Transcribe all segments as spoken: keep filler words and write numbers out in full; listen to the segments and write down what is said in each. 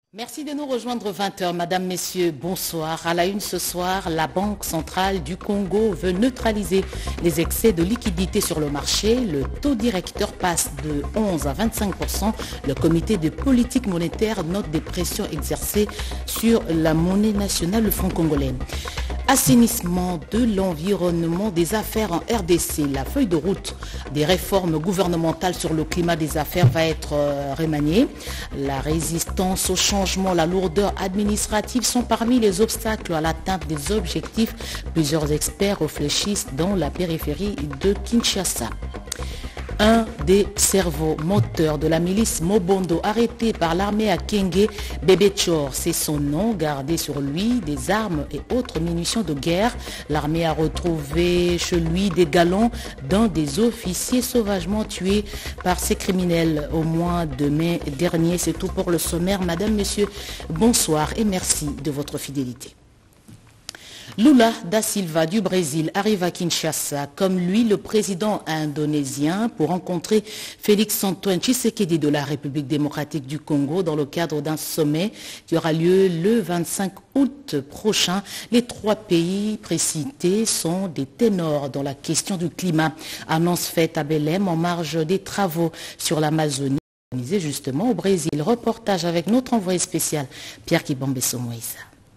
Merci de nous rejoindre vingt heures. Madame, Messieurs, bonsoir. À la une ce soir, la Banque centrale du Congo veut neutraliser les excès de liquidité sur le marché. Le taux directeur passe de onze à vingt-cinq pour cent. Le comité de politique monétaire note des pressions exercées sur la monnaie nationale, le franc congolais. Assainissement de l'environnement des affaires en R D C. La feuille de route des réformes gouvernementales sur le climat des affaires va être remaniée. La résistance au changement, la lourdeur administrative sont parmi les obstacles à l'atteinte des objectifs. Plusieurs experts réfléchissent dans la périphérie de Kinshasa. Un des cerveaux moteurs de la milice Mobondo arrêté par l'armée à Kenge, Bébé Chor, c'est son nom, gardé sur lui des armes et autres munitions de guerre. L'armée a retrouvé chez lui des galons d'un des officiers sauvagement tués par ces criminels au mois de mai dernier. C'est tout pour le sommaire. Madame, Monsieur, bonsoir et merci de votre fidélité. Lula da Silva du Brésil arrive à Kinshasa, comme lui le président indonésien, pour rencontrer Félix Antoine Tshisekedi de la République démocratique du Congo dans le cadre d'un sommet qui aura lieu le vingt-cinq août prochain. Les trois pays précités sont des ténors dans la question du climat. Annonce faite à Belém en marge des travaux sur l'Amazonie, organisés justement au Brésil. Reportage avec notre envoyé spécial Pierre Kibambeso Moïse.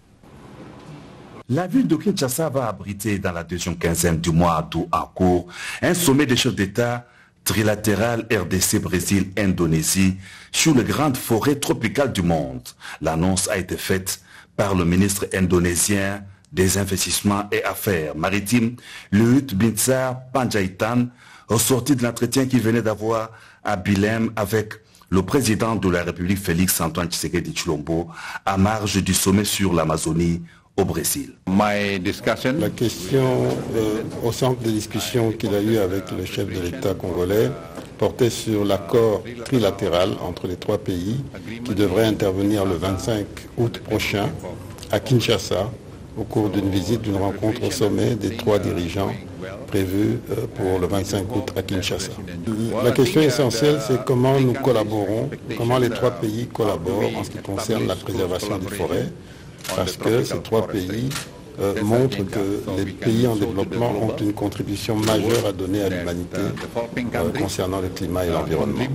La ville de Kinshasa va abriter dans la deuxième quinzaine du mois d'août en cours un sommet des chefs d'État trilatéral R D C-Brésil-Indonésie sur les grandes forêts tropicales du monde. L'annonce a été faite par le ministre indonésien des Investissements et Affaires maritimes, Luhut Binsar Panjaitan, au sorti de l'entretien qu'il venait d'avoir à Belém avec le président de la République Félix Antoine Tshisekedi Tshilombo à marge du sommet sur l'Amazonie au Brésil. La question euh, au centre des discussions qu'il a eu avec le chef de l'État congolais portait sur l'accord trilatéral entre les trois pays qui devrait intervenir le vingt-cinq août prochain à Kinshasa au cours d'une visite, d'une rencontre au sommet des trois dirigeants prévue euh, pour le vingt-cinq août à Kinshasa. La question essentielle, c'est comment nous collaborons, comment les trois pays collaborent en ce qui concerne la préservation des forêts, parce que ces trois pays euh, montrent que les pays en développement ont une contribution majeure à donner à l'humanité euh, concernant le climat et l'environnement.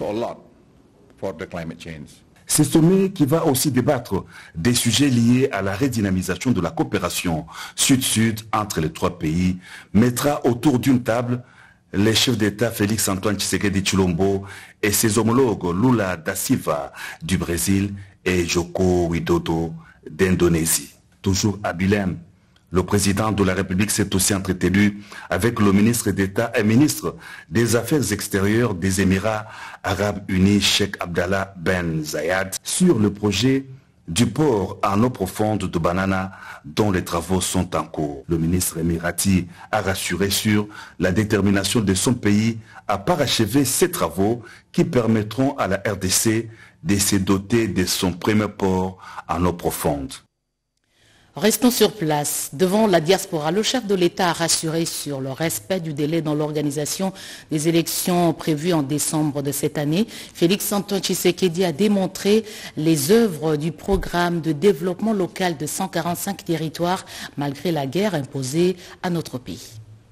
Ce sommet qui va aussi débattre des sujets liés à la redynamisation de la coopération sud-sud entre les trois pays mettra autour d'une table les chefs d'État Félix Antoine Tshisekedi Tshilombo et ses homologues Lula da Silva du Brésil et Joko Widodo d'Indonésie. Toujours à Belém, le président de la République s'est aussi entretenu avec le ministre d'État et ministre des Affaires extérieures des Émirats arabes unis, Cheikh Abdallah Ben Zayed, sur le projet du port en eau profonde de Banana dont les travaux sont en cours. Le ministre émirati a rassuré sur la détermination de son pays à parachever ces travaux qui permettront à la R D C de se doter de son premier port en eau profonde. Restons sur place. Devant la diaspora, le chef de l'État a rassuré sur le respect du délai dans l'organisation des élections prévues en décembre de cette année. Félix Antoine Tshisekedi a démontré les œuvres du programme de développement local de cent quarante-cinq territoires malgré la guerre imposée à notre pays.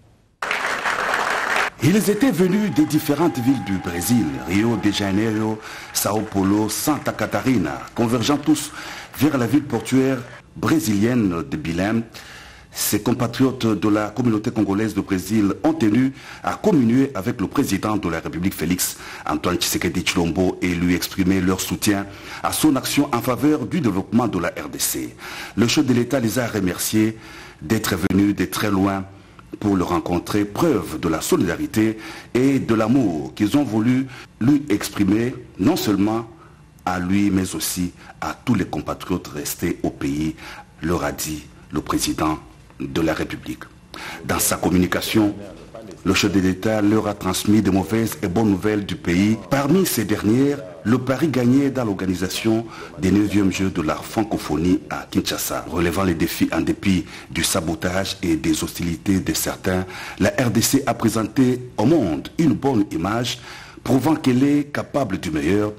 Ils étaient venus des différentes villes du Brésil, Rio de Janeiro, Sao Paulo, Santa Catarina, convergeant tous vers la ville portuaire brésilienne de Belém. Ces compatriotes de la communauté congolaise du Brésil ont tenu à communier avec le président de la République Félix Antoine Tshisekedi Tshilombo et lui exprimer leur soutien à son action en faveur du développement de la R D C. Le chef de l'État les a remerciés d'être venus de très loin pour le rencontrer, preuve de la solidarité et de l'amour qu'ils ont voulu lui exprimer, non seulement à lui, mais aussi à tous les compatriotes restés au pays, leur a dit le président de la République. Dans sa communication, le chef de l'État leur a transmis de mauvaises et bonnes nouvelles du pays. Parmi ces dernières, le pari gagné dans l'organisation des neuvièmes Jeux de la francophonie à Kinshasa. Relevant les défis en dépit du sabotage et des hostilités de certains, la R D C a présenté au monde une bonne image, prouvant qu'elle est capable du meilleur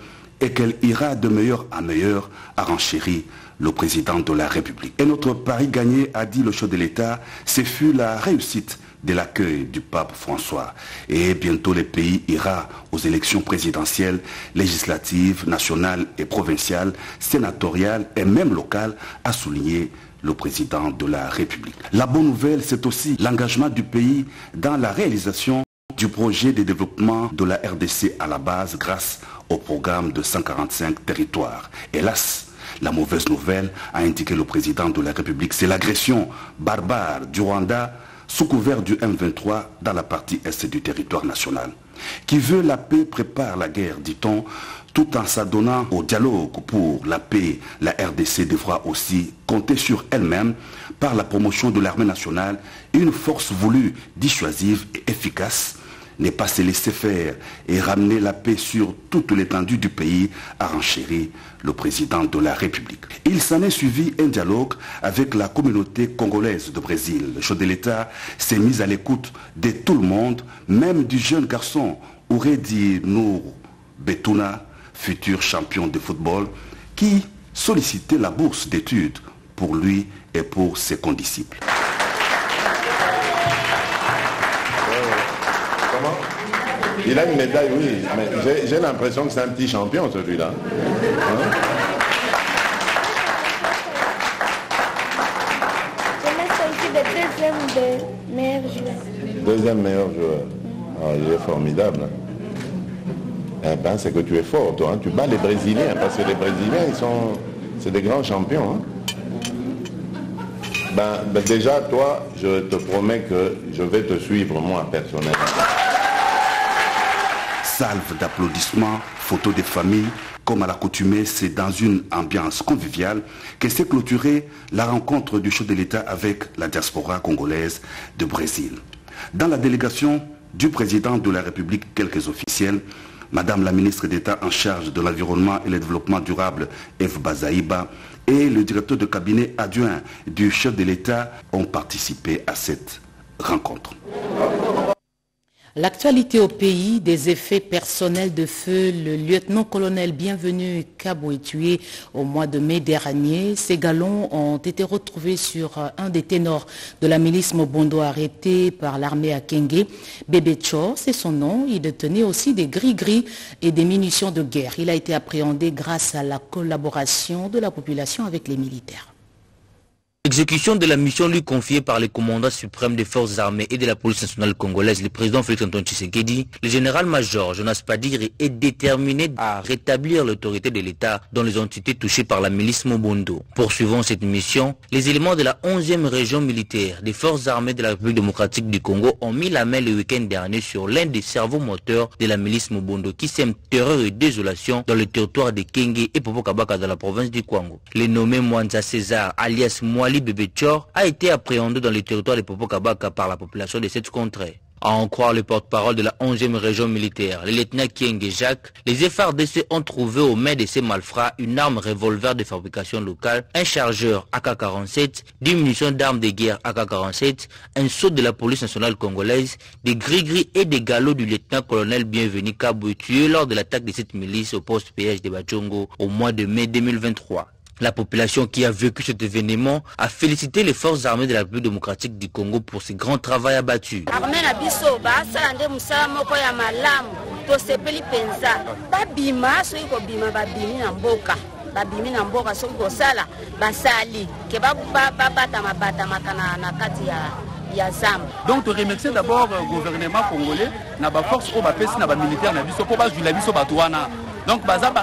et qu'elle ira de meilleur en meilleur, a renchéri le président de la République. Et notre pari gagné, a dit le chef de l'État, ce fut la réussite de l'accueil du pape François. Et bientôt le pays ira aux élections présidentielles, législatives, nationales et provinciales, sénatoriales et même locales, a souligné le président de la République. La bonne nouvelle, c'est aussi l'engagement du pays dans la réalisation du projet de développement de la R D C à la base grâce au programme de cent quarante-cinq territoires. Hélas, la mauvaise nouvelle, a indiqué le président de la République, c'est l'agression barbare du Rwanda sous couvert du M vingt-trois dans la partie est du territoire national. Qui veut la paix prépare la guerre, dit-on, tout en s'adonnant au dialogue pour la paix. La R D C devra aussi compter sur elle-même par la promotion de l'armée nationale, une force voulue, dissuasive et efficace, n'est pas se laisser faire et ramener la paix sur toute l'étendue du pays, a renchéri le président de la République. Il s'en est suivi un dialogue avec la communauté congolaise de Brésil. Le chef de l'État s'est mis à l'écoute de tout le monde, même du jeune garçon Ouredi Nour Betuna, futur champion de football, qui sollicitait la bourse d'études pour lui et pour ses condisciples. Il a une médaille, oui, mais j'ai l'impression que c'est un petit champion, celui-là. Hein? Je me deuxième de meilleur joueur. Deuxième meilleur joueur. Oh, il est formidable. Eh ben, c'est que tu es fort, toi. Hein? Tu bats les Brésiliens, parce que les Brésiliens, ils sont, c'est des grands champions. Hein? Ben, ben, déjà, toi, je te promets que je vais te suivre, moi, personnellement. Salve d'applaudissements, photos des familles, comme à l'accoutumée, c'est dans une ambiance conviviale que s'est clôturée la rencontre du chef de l'État avec la diaspora congolaise de Brésil. Dans la délégation du président de la République, quelques officiels, Madame la ministre d'État en charge de l'environnement et le développement durable, Eve Bazaïba, et le directeur de cabinet adjoint du chef de l'État ont participé à cette rencontre. L'actualité au pays, des effets personnels de feu, le lieutenant-colonel Bienvenu Kabo est tué au mois de mai dernier. Ces galons ont été retrouvés sur un des ténors de la milice Mobondo arrêté par l'armée à Kenge. Bébé Tchor, c'est son nom. Il détenait aussi des gris-gris et des munitions de guerre. Il a été appréhendé grâce à la collaboration de la population avec les militaires. Exécution de la mission lui confiée par les commandants suprêmes des forces armées et de la police nationale congolaise, le président Félix Antoine Tshisekedi, le général-major Jonas Padiri est déterminé à rétablir l'autorité de l'État dans les entités touchées par la milice Mobondo. Poursuivant cette mission, les éléments de la onzième région militaire des forces armées de la République démocratique du Congo ont mis la main le week-end dernier sur l'un des cerveaux moteurs de la milice Mobondo qui sème terreur et désolation dans le territoire de Kenge et Popokabaka dans la province du Kwango. Le nommé Mwanza César alias Mwali Bébé Tchor a été appréhendé dans le territoire de Popokabaka par la population de cette contrée. À en croire le porte-parole de la onzième région militaire, le lieutenant Kienge Jacques, les F A R D C ont trouvé aux mains de ces malfrats une arme revolver de fabrication locale, un chargeur A K quarante-sept, des munitions d'armes de guerre A K quarante-sept, un saut de la police nationale congolaise, des gris-gris et des galops du lieutenant-colonel Bienvenu Kabo tué lors de l'attaque de cette milice au poste péage de Bachongo au mois de mai deux mille vingt-trois. La population qui a vécu cet événement a félicité les forces armées de la République démocratique du Congo pour ce grand travail abattu. Donc, je remercie d'abord le gouvernement congolais, la force militaire, donc,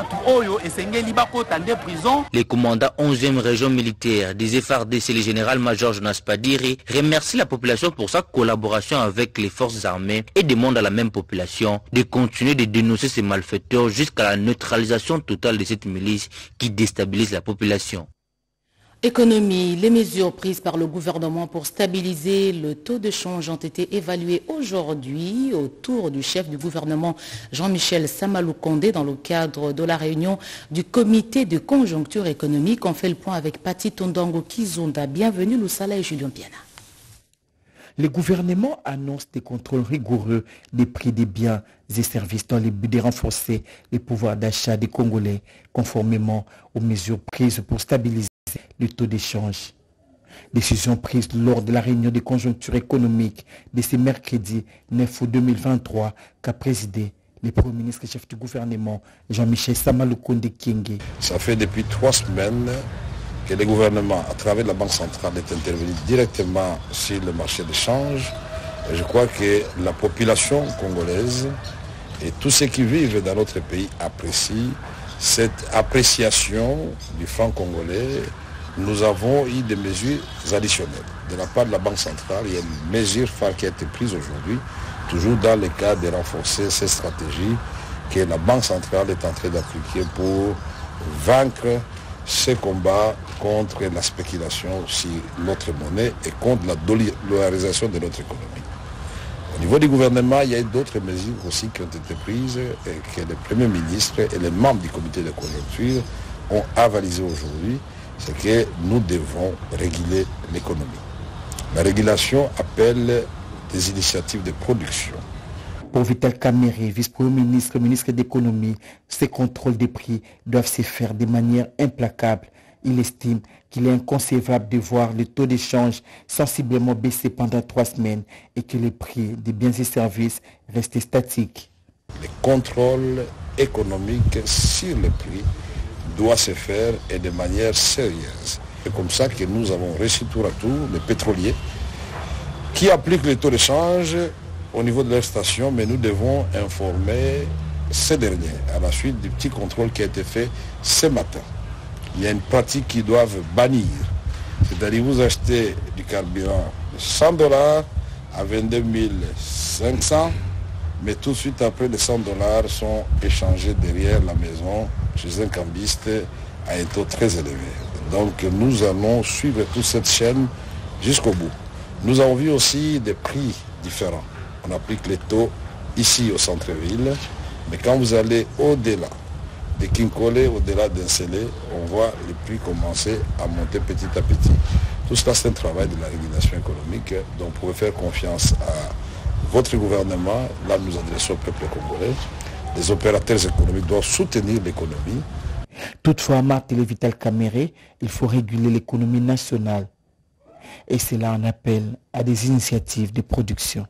les commandants onzième région militaire des F A R D C, le général-major Jonas Padiri, remercie la population pour sa collaboration avec les forces armées et demande à la même population de continuer de dénoncer ces malfaiteurs jusqu'à la neutralisation totale de cette milice qui déstabilise la population. Économie, les mesures prises par le gouvernement pour stabiliser le taux de change ont été évaluées aujourd'hui autour du chef du gouvernement Jean-Michel Samalou Condé dans le cadre de la réunion du comité de conjoncture économique. On fait le point avec Pati Tondongo Kizonda. Bienvenue, Loussala et Julien Piana. Le gouvernement annonce des contrôles rigoureux des prix des biens et services dans le but de renforcer les pouvoirs d'achat des Congolais, conformément aux mesures prises pour stabiliser le taux d'échange. Décision prise lors de la réunion de conjoncture économique de ce mercredi neuf août deux mille vingt-trois qu'a présidé le Premier ministre et chef du gouvernement Jean-Michel Samalukonde Kyenge. Ça fait depuis trois semaines que le gouvernement, à travers la Banque centrale, est intervenu directement sur le marché d'échange. Et je crois que la population congolaise et tous ceux qui vivent dans notre pays apprécient cette appréciation du franc congolais. Nous avons eu des mesures additionnelles. De la part de la Banque centrale, il y a une mesure phare qui a été prise aujourd'hui, toujours dans le cadre de renforcer ces stratégies que la Banque centrale est en train d'appliquer pour vaincre ce combat contre la spéculation sur notre monnaie et contre la dollarisation de notre économie. Au niveau du gouvernement, il y a d'autres mesures aussi qui ont été prises et que le Premier ministre et les membres du comité de conjoncture ont avalisé aujourd'hui. C'est que nous devons réguler l'économie. La régulation appelle des initiatives de production. Pour Vital Kamerhe, vice-premier ministre, ministre d'économie, ces contrôles des prix doivent se faire de manière implacable. Il estime qu'il est inconcevable de voir le taux d'échange sensiblement baisser pendant trois semaines et que les prix des biens et services restent statiques. Le contrôle économique sur le prix doit se faire et de manière sérieuse. C'est comme ça que nous avons reçu tour à tour les pétroliers qui appliquent le taux d'échange au niveau de leur station, mais nous devons informer ces derniers à la suite du petit contrôle qui a été fait ce matin. Il y a une pratique qu'ils doivent bannir. C'est-à-dire vous achetez du carburant de cent dollars à vingt-deux mille cinq cents, mais tout de suite après les cent dollars sont échangés derrière la maison chez un cambiste à un taux très élevé. Donc nous allons suivre toute cette chaîne jusqu'au bout. Nous avons vu aussi des prix différents. On applique les taux ici au centre-ville, mais quand vous allez au-delà de Kinkole, au-delà d'Ensele, on voit les prix commencer à monter petit à petit. Tout cela, c'est un travail de la régulation économique, donc vous pouvez faire confiance à votre gouvernement. Là, nous adressons au peuple congolais. Les opérateurs économiques doivent soutenir l'économie. Toutefois, Martin Vital Kamerhe, il faut réguler l'économie nationale. Et cela en appelle à des initiatives de production.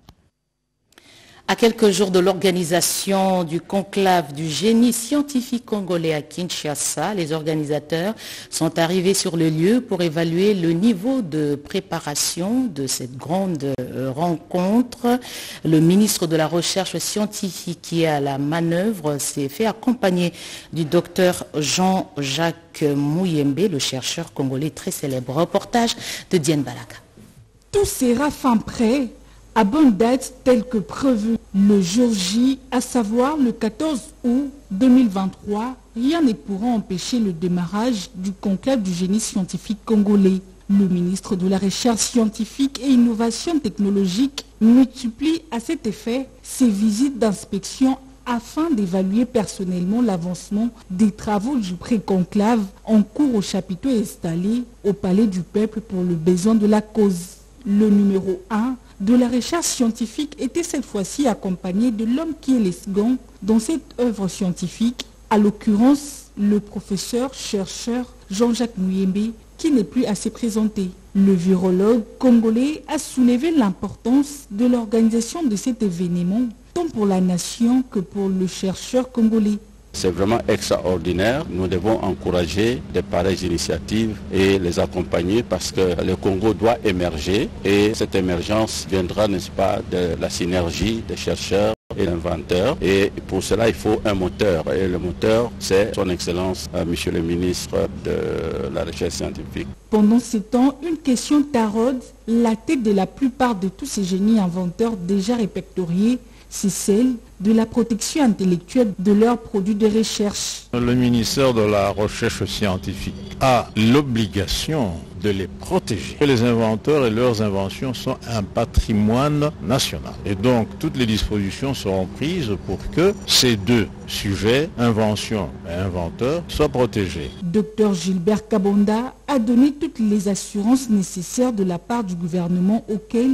À quelques jours de l'organisation du conclave du génie scientifique congolais à Kinshasa, les organisateurs sont arrivés sur le lieu pour évaluer le niveau de préparation de cette grande rencontre. Le ministre de la Recherche scientifique qui est à la manœuvre s'est fait accompagner du docteur Jean-Jacques Mouyembe, le chercheur congolais très célèbre. Reportage de Diane Balaka. Tout sera fin prêt à bonne date telle que prévu le jour J, à savoir le quatorze août deux mille vingt-trois, rien ne pourra empêcher le démarrage du conclave du génie scientifique congolais. Le ministre de la Recherche scientifique et innovation technologique multiplie à cet effet ses visites d'inspection afin d'évaluer personnellement l'avancement des travaux du pré-conclave en cours au chapiteau installé au Palais du Peuple pour le besoin de la cause. Le numéro un de la recherche scientifique était cette fois-ci accompagné de l'homme qui est le second dans cette œuvre scientifique, à l'occurrence le professeur-chercheur Jean-Jacques Mouyembe, qui n'est plus à se présenter. Le virologue congolais a soulevé l'importance de l'organisation de cet événement, tant pour la nation que pour le chercheur congolais. C'est vraiment extraordinaire. Nous devons encourager de pareilles initiatives et les accompagner parce que le Congo doit émerger et cette émergence viendra, n'est-ce pas, de la synergie des chercheurs et d'inventeurs. Et pour cela, il faut un moteur. Et le moteur, c'est son Excellence, euh, Monsieur le ministre de la Recherche scientifique. Pendant ce temps, une question taraude la tête de la plupart de tous ces génies inventeurs déjà répertoriés. C'est celle de la protection intellectuelle de leurs produits de recherche. Le ministère de la Recherche scientifique a l'obligation de les protéger. Les inventeurs et leurs inventions sont un patrimoine national. Et donc, toutes les dispositions seront prises pour que ces deux sujets, invention et inventeur, soient protégés. Docteur Gilbert Kabonda a donné toutes les assurances nécessaires de la part du gouvernement auquel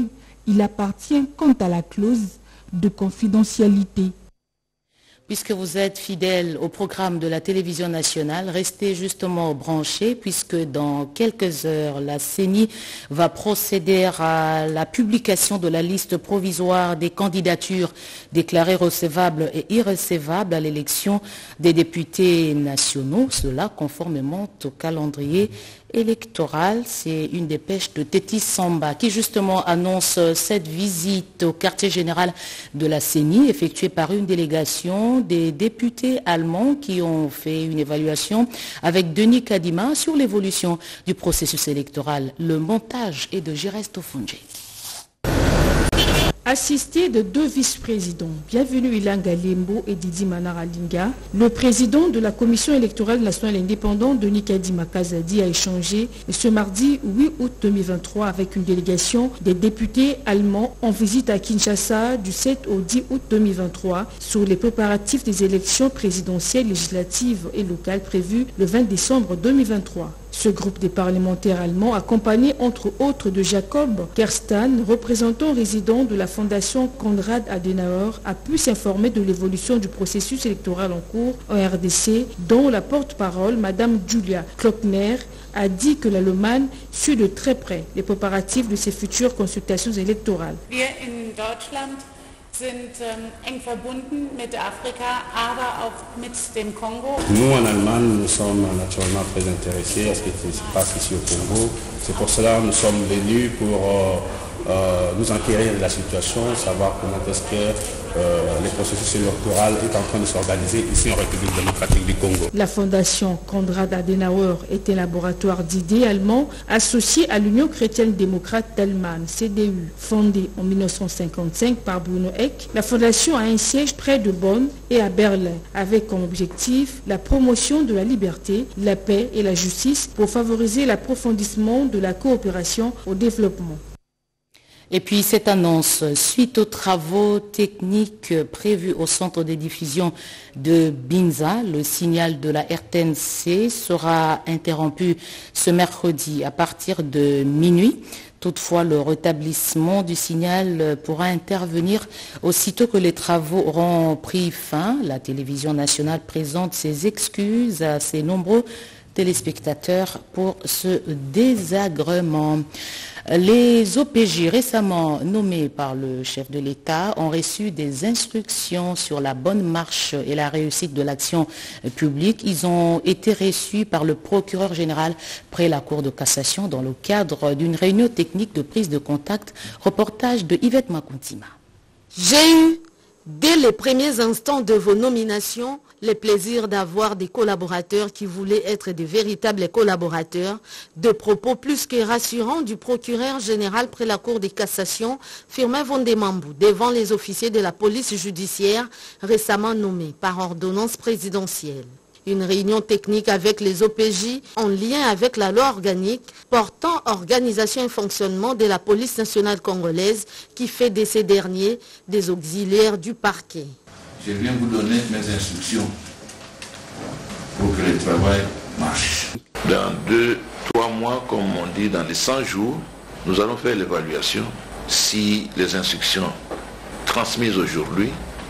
Il appartient quant à la clause de confidentialité. Puisque vous êtes fidèle au programme de la télévision nationale, restez justement branchés puisque dans quelques heures, la C E N I va procéder à la publication de la liste provisoire des candidatures déclarées recevables et irrecevables à l'élection des députés nationaux, cela conformément au calendrier électoral. C'est une dépêche de Tétis Samba qui justement annonce cette visite au quartier général de la C E N I effectuée par une délégation des députés allemands qui ont fait une évaluation avec Denis Kadima sur l'évolution du processus électoral. Le montage est de Giresto Funge. Assisté de deux vice-présidents, Bienvenu Ilanga Lembo et Didi Manaralinga, le président de la Commission électorale nationale indépendante, Denis Kadima Kazadi, a échangé ce mardi huit août deux mille vingt-trois avec une délégation des députés allemands en visite à Kinshasa du sept au dix août deux mille vingt-trois sur les préparatifs des élections présidentielles, législatives et locales prévues le vingt décembre deux mille vingt-trois. Ce groupe des parlementaires allemands, accompagné entre autres de Jacob Kerstan, représentant résident de la Fondation Konrad Adenauer, a pu s'informer de l'évolution du processus électoral en cours en R D C, dont la porte-parole, Madame Julia Klockner, a dit que l'Allemagne suit de très près les préparatifs de ces futures consultations électorales. sind eng verbunden mit Afrika, aber auch mit dem Kongo. Nous, en Allemagne, nous sommes naturellement très intéressés à ce qui se passe ici au Congo. C'est pour cela que nous sommes venus pour euh, euh, nous enquérir de la situation, savoir comment est-ce que euh, le processus électoral est en train de s'organiser ici en République démocratique du Congo. La fondation Konrad Adenauer est un laboratoire d'idées allemand associé à l'Union chrétienne démocrate d'Allemagne, C D U. Fondée en mille neuf cent cinquante-cinq par Bruno Eck, la fondation a un siège près de Bonn et à Berlin, avec comme objectif la promotion de la liberté, la paix et la justice pour favoriser l'approfondissement de la coopération au développement. Et puis cette annonce, suite aux travaux techniques prévus au centre de diffusion de Binza, le signal de la R T N C sera interrompu ce mercredi à partir de minuit. Toutefois, le rétablissement du signal pourra intervenir aussitôt que les travaux auront pris fin. La télévision nationale présente ses excuses à ses nombreux téléspectateurs pour ce désagrément. Les O P J récemment nommés par le chef de l'État ont reçu des instructions sur la bonne marche et la réussite de l'action publique. Ils ont été reçus par le procureur général près la Cour de cassation dans le cadre d'une réunion technique de prise de contact. Reportage de Yvette Makuntima. J'ai eu, dès les premiers instants de vos nominations, le plaisir d'avoir des collaborateurs qui voulaient être de véritables collaborateurs, de propos plus que rassurants du procureur général près la Cour de cassation, Firmin Vondemambou, devant les officiers de la police judiciaire récemment nommés par ordonnance présidentielle. Une réunion technique avec les O P J en lien avec la loi organique portant organisation et fonctionnement de la police nationale congolaise qui fait de ces derniers des auxiliaires du parquet. Je viens vous donner mes instructions pour que le travail marche. Dans deux, trois mois, comme on dit, dans les cent jours, nous allons faire l'évaluation si les instructions transmises aujourd'hui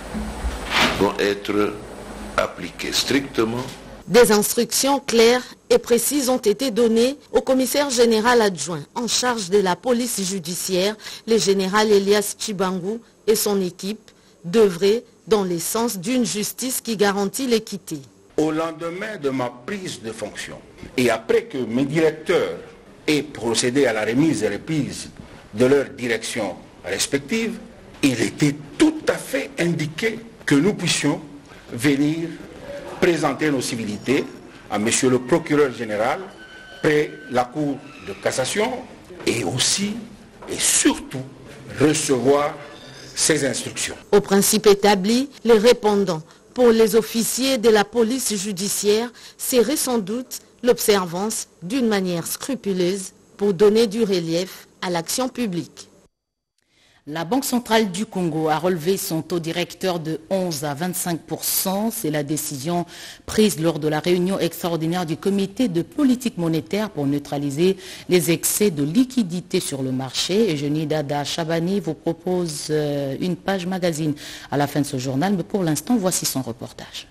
vont être appliquées strictement. Des instructions claires et précises ont été données au commissaire général adjoint en charge de la police judiciaire, le général Elias Chibangu et son équipe, d'œuvrer dans le sens d'une justice qui garantit l'équité. Au lendemain de ma prise de fonction et après que mes directeurs aient procédé à la remise et reprise de leurs directions respectives, il était tout à fait indiqué que nous puissions venir présenter nos civilités à monsieur le procureur général près la Cour de cassation et aussi et surtout recevoir ces instructions. Au principe établi, les répondants pour les officiers de la police judiciaire serait sans doute l'observance d'une manière scrupuleuse pour donner du relief à l'action publique. La Banque centrale du Congo a relevé son taux directeur de onze à vingt-cinq pour cent. C'est la décision prise lors de la réunion extraordinaire du comité de politique monétaire pour neutraliser les excès de liquidité sur le marché. Eugénie Dada Chabani vous propose une page magazine à la fin de ce journal, mais pour l'instant, voici son reportage.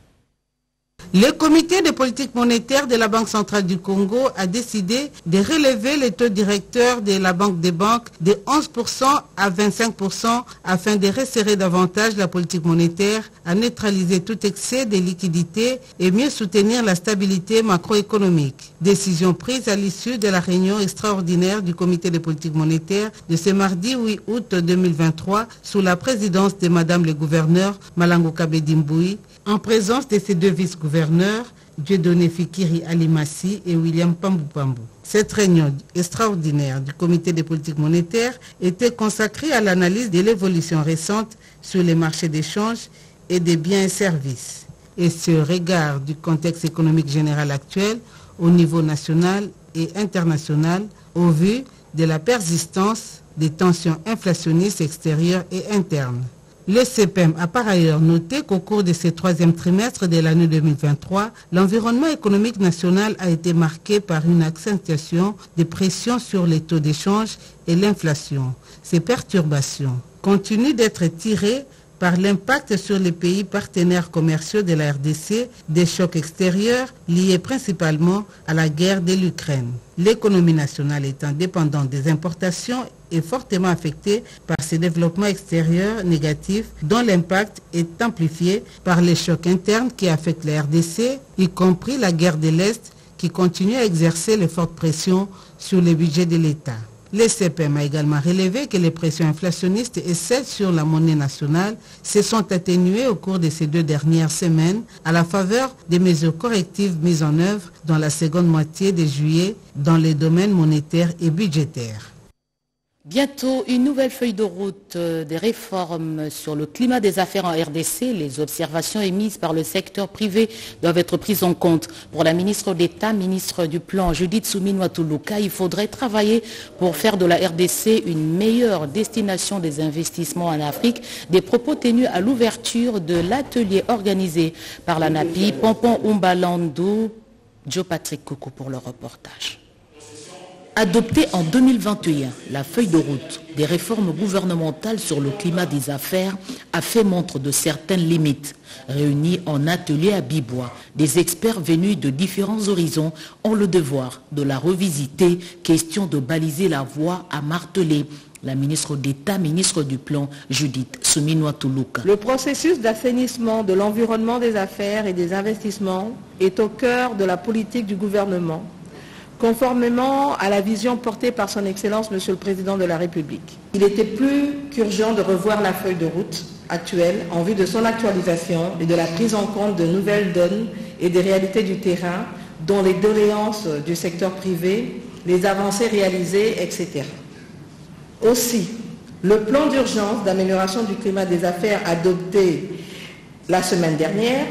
Le comité de politique monétaire de la Banque centrale du Congo a décidé de relever les taux directeurs de la Banque des banques de onze pour cent à vingt-cinq pour cent afin de resserrer davantage la politique monétaire, à neutraliser tout excès de liquidités et mieux soutenir la stabilité macroéconomique. Décision prise à l'issue de la réunion extraordinaire du comité de politique monétaire de ce mardi huit août deux mille vingt-trois sous la présidence de Madame le gouverneur Malango Kabedi Mbui, en présence de ses deux vice-gouverneurs, Dieudonné Fikiri Alimassi et William Pambou Pambou. Cette réunion extraordinaire du comité des politiques monétaires était consacrée à l'analyse de l'évolution récente sur les marchés d'échange et des biens et services. Et ce regard du contexte économique général actuel au niveau national et international au vu de la persistance des tensions inflationnistes extérieures et internes. Le C P M a par ailleurs noté qu'au cours de ce troisième trimestre de l'année deux mille vingt-trois, l'environnement économique national a été marqué par une accentuation des pressions sur les taux d'échange et l'inflation. Ces perturbations continuent d'être tirées par l'impact sur les pays partenaires commerciaux de la R D C des chocs extérieurs liés principalement à la guerre de l'Ukraine. L'économie nationale étant dépendante des importations est fortement affectée par ces développements extérieurs négatifs dont l'impact est amplifié par les chocs internes qui affectent la R D C, y compris la guerre de l'Est qui continue à exercer les fortes pressions sur le budget de l'État. Le C P M a également relevé que les pressions inflationnistes et celles sur la monnaie nationale se sont atténuées au cours de ces deux dernières semaines à la faveur des mesures correctives mises en œuvre dans la seconde moitié de juillet dans les domaines monétaires et budgétaires. Bientôt, une nouvelle feuille de route des réformes sur le climat des affaires en R D C. Les observations émises par le secteur privé doivent être prises en compte. Pour la ministre d'État, ministre du Plan, Judith Suminwa Tuluka, il faudrait travailler pour faire de la R D C une meilleure destination des investissements en Afrique. Des propos tenus à l'ouverture de l'atelier organisé par la NAPI. Pompon Umbalandou, Joe Patrick Coucou pour le reportage. Adoptée en deux mille vingt et un, la feuille de route des réformes gouvernementales sur le climat des affaires a fait montre de certaines limites. Réunis en atelier à Bibois, des experts venus de différents horizons ont le devoir de la revisiter, question de baliser la voie à marteler. La ministre d'État, ministre du Plan, Judith Suminwa Tuluka. Le processus d'assainissement de l'environnement des affaires et des investissements est au cœur de la politique du gouvernement, conformément à la vision portée par son Excellence, Monsieur le Président de la République. Il était plus qu'urgent de revoir la feuille de route actuelle en vue de son actualisation et de la prise en compte de nouvelles donnes et des réalités du terrain, dont les doléances du secteur privé, les avancées réalisées, et cetera. Aussi, le plan d'urgence d'amélioration du climat des affaires adopté la semaine dernière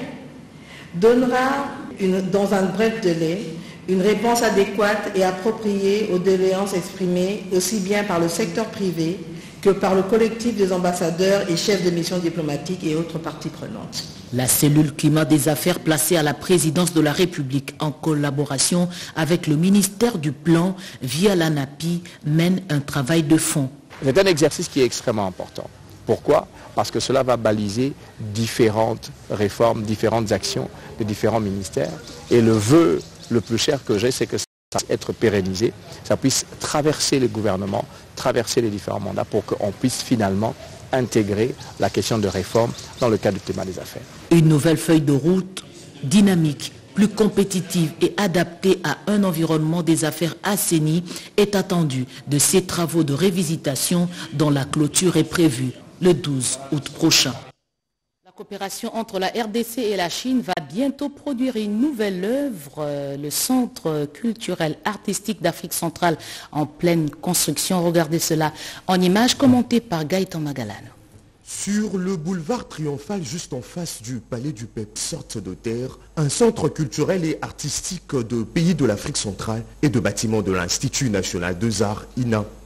donnera, une, dans un bref délai, une réponse adéquate et appropriée aux doléances exprimées aussi bien par le secteur privé que par le collectif des ambassadeurs et chefs de mission diplomatiques et autres parties prenantes. La cellule climat des affaires placée à la présidence de la République en collaboration avec le ministère du Plan via la NAPI mène un travail de fond. C'est un exercice qui est extrêmement important. Pourquoi ? Parce que cela va baliser différentes réformes, différentes actions de différents ministères. Et le vœu le plus cher que j'ai, c'est que ça puisse être pérennisé, ça puisse traverser les gouvernements, traverser les différents mandats pour qu'on puisse finalement intégrer la question de réforme dans le cadre du climat des affaires. Une nouvelle feuille de route dynamique, plus compétitive et adaptée à un environnement des affaires assaini est attendue de ces travaux de révisitation dont la clôture est prévue le douze août prochain. La coopération entre la R D C et la Chine va bientôt produire une nouvelle œuvre, le Centre culturel artistique d'Afrique centrale en pleine construction. Regardez cela en images commentées par Gaëtan Magalane. Sur le boulevard triomphal, juste en face du palais du P E P, sorte de terre, un centre culturel et artistique de pays de l'Afrique centrale et de bâtiments de l'Institut national des arts I N A.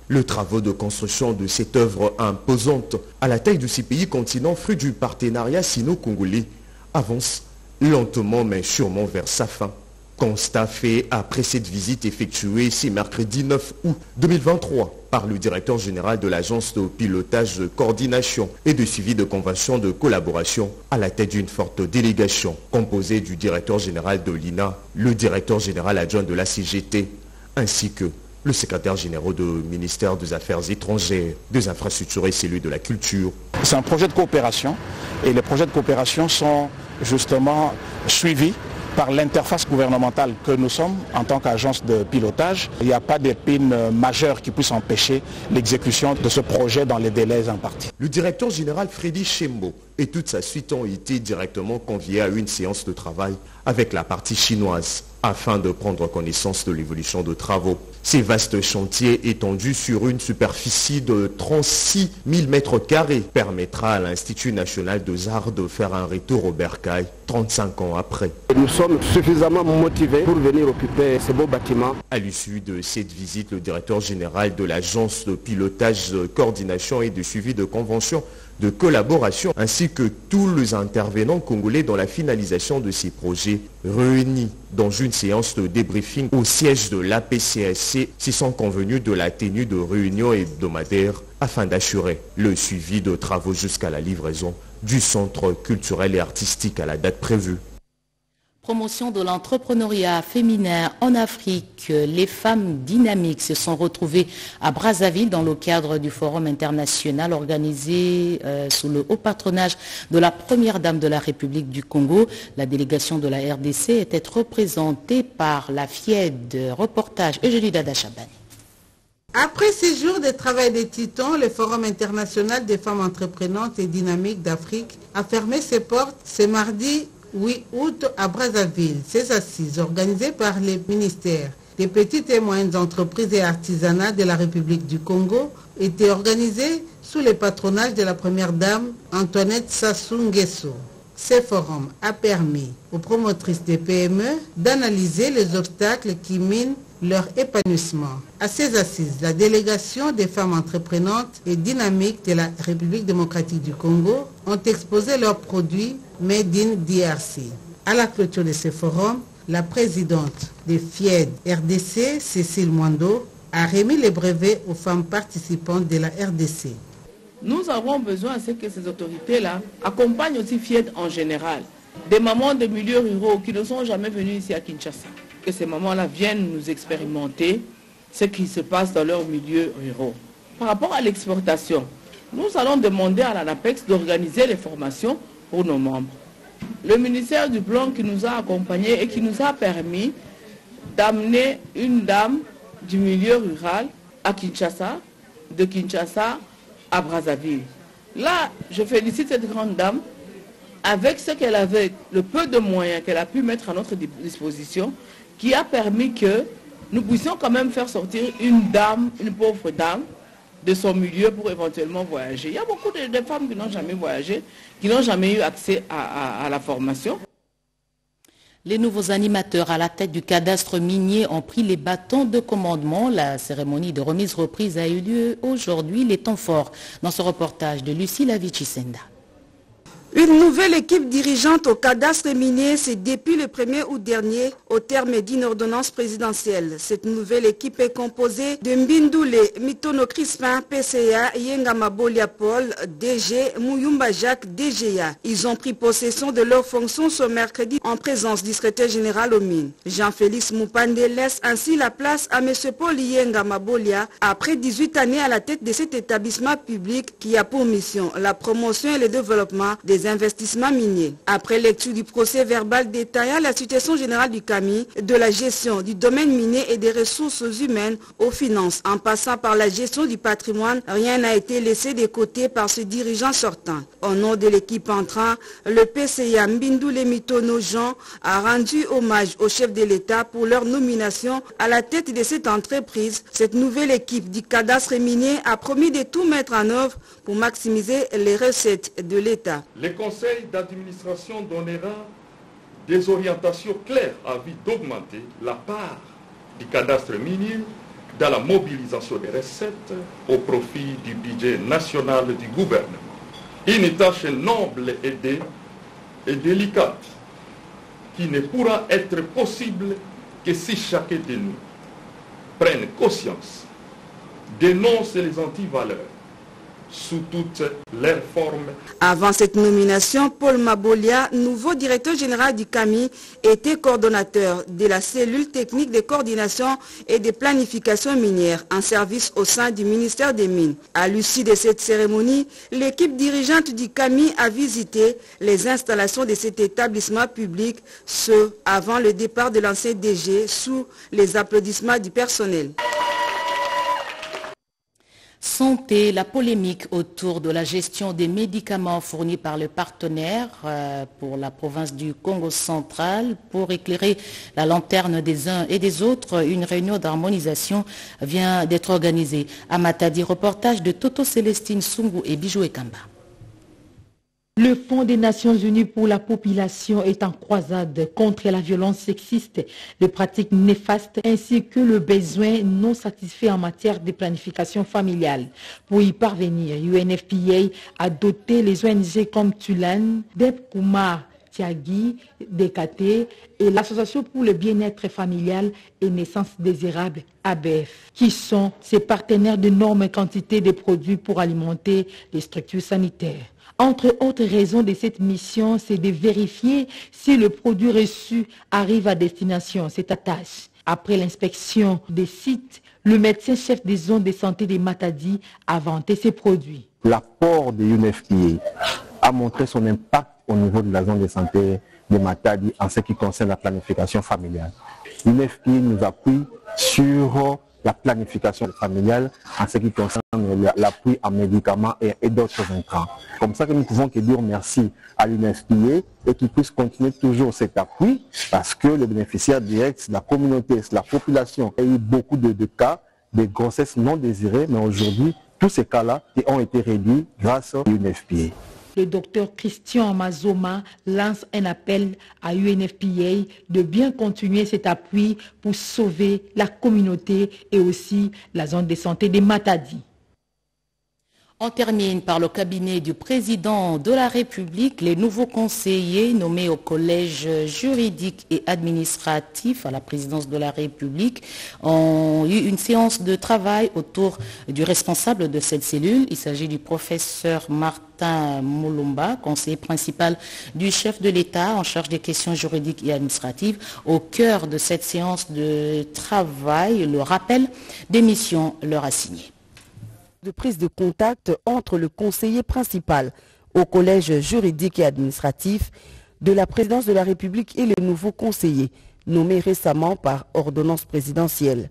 Le travaux de construction de cette œuvre imposante à la taille de ces pays continents, fruit du partenariat sino-congolais, avance lentement mais sûrement vers sa fin. Constat fait après cette visite effectuée ce mercredi neuf août deux mille vingt-trois par le directeur général de l'agence de pilotage, de coordination et de suivi de conventions de collaboration à la tête d'une forte délégation composée du directeur général de l'I N A, le directeur général adjoint de la C G T, ainsi que le secrétaire général du ministère des Affaires étrangères, des infrastructures et celui de la culture. C'est un projet de coopération et les projets de coopération sont justement suivis par l'interface gouvernementale que nous sommes en tant qu'agence de pilotage. Il n'y a pas d'épine majeure qui puisse empêcher l'exécution de ce projet dans les délais impartis. Le directeur général Freddy Chembo et toute sa suite ont été directement conviés à une séance de travail avec la partie chinoise afin de prendre connaissance de l'évolution de travaux. Ces vastes chantiers étendus sur une superficie de trente-six mille mètres carrés permettra à l'Institut national des arts de faire un retour au bercail trente-cinq ans après. Nous sommes suffisamment motivés pour venir occuper ce beau bâtiment. À l'issue de cette visite, le directeur général de l'agence de pilotage, de coordination et de suivi de conventions de collaboration, ainsi que tous les intervenants congolais dans la finalisation de ces projets, réunis dans une séance de débriefing au siège de l'A P C S C, s'y sont convenus de la tenue de réunions hebdomadaires afin d'assurer le suivi de travaux jusqu'à la livraison du centre culturel et artistique à la date prévue. Promotion de l'entrepreneuriat féminin en Afrique. Les femmes dynamiques se sont retrouvées à Brazzaville dans le cadre du forum international organisé euh, sous le haut patronage de la première dame de la République du Congo. La délégation de la R D C était représentée par la F I E D. Reportage Eugénie Dada Chabani. Après six jours de travail des titans, le Forum international des femmes entreprenantes et dynamiques d'Afrique a fermé ses portes ce mardi huit août à Brazzaville. Ces assises organisées par les ministères des petites et moyennes entreprises et artisanats de la République du Congo étaient organisées sous le patronage de la première dame Antoinette Sassou Nguesso. Ce forum a permis aux promotrices des P M E d'analyser les obstacles qui minent leur épanouissement. À ces assises, la délégation des femmes entreprenantes et dynamiques de la République démocratique du Congo ont exposé leurs produits Made in D R C. À la clôture de ce forum, la présidente des F I E D R D C, Cécile Mwando, a remis les brevets aux femmes participantes de la R D C. Nous avons besoin à ce que ces autorités-là accompagnent aussi F I E D en général. Des mamans de milieux ruraux qui ne sont jamais venues ici à Kinshasa. Que ces mamans-là viennent nous expérimenter ce qui se passe dans leurs milieux ruraux. Par rapport à l'exportation, nous allons demander à l'ANAPEX d'organiser les formations pour nos membres. Le ministère du Plan qui nous a accompagnés et qui nous a permis d'amener une dame du milieu rural à Kinshasa, de Kinshasa à Brazzaville. Là, je félicite cette grande dame avec ce qu'elle avait, le peu de moyens qu'elle a pu mettre à notre disposition, qui a permis que nous puissions quand même faire sortir une dame, une pauvre dame, de son milieu pour éventuellement voyager. Il y a beaucoup de, de femmes qui n'ont jamais voyagé, qui n'ont jamais eu accès à, à, à la formation. Les nouveaux animateurs à la tête du cadastre minier ont pris les bâtons de commandement. La cérémonie de remise reprise a eu lieu aujourd'hui. Les temps forts dans ce reportage de Lucie Lavici-Senda. Une nouvelle équipe dirigeante au cadastre minier, c'est depuis le premier août dernier, au terme d'une ordonnance présidentielle. Cette nouvelle équipe est composée de Mbindoule Mitono Crispin, P C A, Yenga Mabolia Paul, D G, Mouyumba Jacques, D G A. Ils ont pris possession de leurs fonctions ce mercredi en présence du secrétaire général aux mines. Jean-Félix Moupande laisse ainsi la place à M. Paul Yenga Mabolia, après dix-huit années à la tête de cet établissement public qui a pour mission la promotion et le développement des investissements miniers. Après lecture du procès verbal détaillant la situation générale du C A M I, de la gestion du domaine minier et des ressources humaines aux finances, en passant par la gestion du patrimoine, rien n'a été laissé de côté par ce dirigeant sortant. Au nom de l'équipe entrant, le P C A Mbindoule Mitono Jean a rendu hommage au chef de l'État pour leur nomination à la tête de cette entreprise. Cette nouvelle équipe du cadastre minier a promis de tout mettre en œuvre pour maximiser les recettes de l'État. Le conseil d'administration donnera des orientations claires à vue d'augmenter la part du cadastre minier dans la mobilisation des recettes au profit du budget national du gouvernement. Une tâche noble et, dé, et délicate qui ne pourra être possible que si chacun de nous prenne conscience, dénonce les antivaleurs sous toutes leurs formes. Avant cette nomination, Paul Mabolia, nouveau directeur général du C A M I, était coordonnateur de la cellule technique de coordination et de planification minière en service au sein du ministère des Mines. À l'issue de cette cérémonie, l'équipe dirigeante du C A M I a visité les installations de cet établissement public, ce avant le départ de l'ancien D G, sous les applaudissements du personnel. Santé, la polémique autour de la gestion des médicaments fournis par le partenaire euh, pour la province du Congo central. Pour éclairer la lanterne des uns et des autres, une réunion d'harmonisation vient d'être organisée. À Matadi, reportage de Toto Célestine Sungu et Bijou Ekamba. Le Fonds des Nations Unies pour la population est en croisade contre la violence sexiste, les pratiques néfastes ainsi que le besoin non satisfait en matière de planification familiale. Pour y parvenir, U N F P A a doté les O N G comme Tulan, Deb Kumar, Tiagi, D K T et l'Association pour le bien-être familial et naissance désirable A B F, qui sont ses partenaires d'énormes quantités de produits pour alimenter les structures sanitaires. Entre autres raisons de cette mission, c'est de vérifier si le produit reçu arrive à destination, c'est ta tâche. Après l'inspection des sites, le médecin-chef des zones de santé de Matadi a vanté ces produits. L'apport de U N F P A a montré son impact au niveau de la zone de santé de Matadi en ce qui concerne la planification familiale. U N F P A nous appuie sur la planification familiale en ce qui concerne l'appui en médicaments et, et d'autres intrants. Comme ça que nous pouvons que dire merci à l'U N F P A et qu'il puisse continuer toujours cet appui parce que les bénéficiaires directs, c'est la communauté, c'est la population. Il y a eu beaucoup de, de cas de grossesses non désirées, mais aujourd'hui, tous ces cas-là ont été réduits grâce à l'U N F P A. Le docteur Christian Mazoma lance un appel à U N F P A de bien continuer cet appui pour sauver la communauté et aussi la zone de santé de Matadi. On termine par le cabinet du président de la République. Les nouveaux conseillers nommés au collège juridique et administratif à la présidence de la République ont eu une séance de travail autour du responsable de cette cellule. Il s'agit du professeur Martin Moulumba, conseiller principal du chef de l'État en charge des questions juridiques et administratives. Au cœur de cette séance de travail, le rappel des missions leur assignées. De prise de contact entre le conseiller principal au collège juridique et administratif de la présidence de la République et les nouveaux conseillers nommés récemment par ordonnance présidentielle.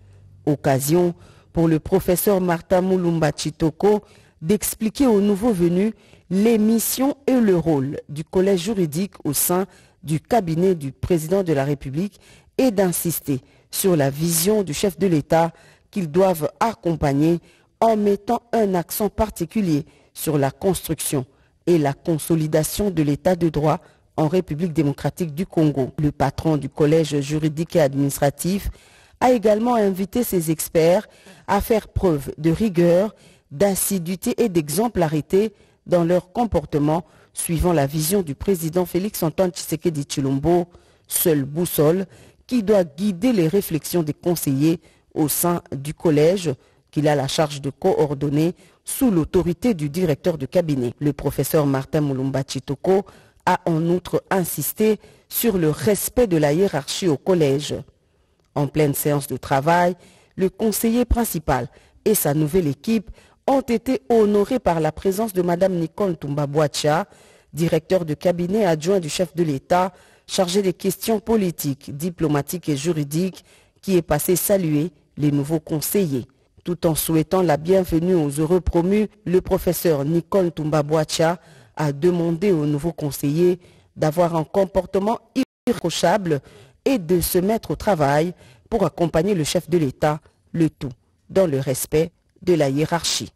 Occasion pour le professeur Martin Moulumba Chitoko d'expliquer aux nouveaux venus les missions et le rôle du collège juridique au sein du cabinet du président de la République et d'insister sur la vision du chef de l'État qu'ils doivent accompagner en mettant un accent particulier sur la construction et la consolidation de l'état de droit en République démocratique du Congo. Le patron du collège juridique et administratif a également invité ses experts à faire preuve de rigueur, d'assiduité et d'exemplarité dans leur comportement, suivant la vision du président Félix-Antoine Tshisekedi Tshilombo, seule boussole qui doit guider les réflexions des conseillers au sein du collège, qu'il a la charge de coordonner sous l'autorité du directeur de cabinet. Le professeur Martin Moulumba Chitoko a en outre insisté sur le respect de la hiérarchie au collège. En pleine séance de travail, le conseiller principal et sa nouvelle équipe ont été honorés par la présence de Mme Nicole Toumba-Boacha, directeur de cabinet adjoint du chef de l'État, chargé des questions politiques, diplomatiques et juridiques, qui est passé saluer les nouveaux conseillers. Tout en souhaitant la bienvenue aux heureux promus, le professeur Nicole Toumba-Boacha a demandé aux nouveaux conseillers d'avoir un comportement irréprochable et de se mettre au travail pour accompagner le chef de l'État, le tout dans le respect de la hiérarchie.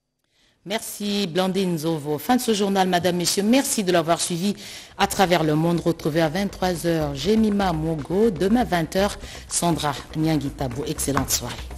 Merci Blandine Zovo. Fin de ce journal, Madame, Messieurs. Merci de l'avoir suivi à travers le monde. Retrouvé à vingt-trois heures, Jemima Mogo. Demain, vingt heures, Sandra Nyangitabo. Excellente soirée.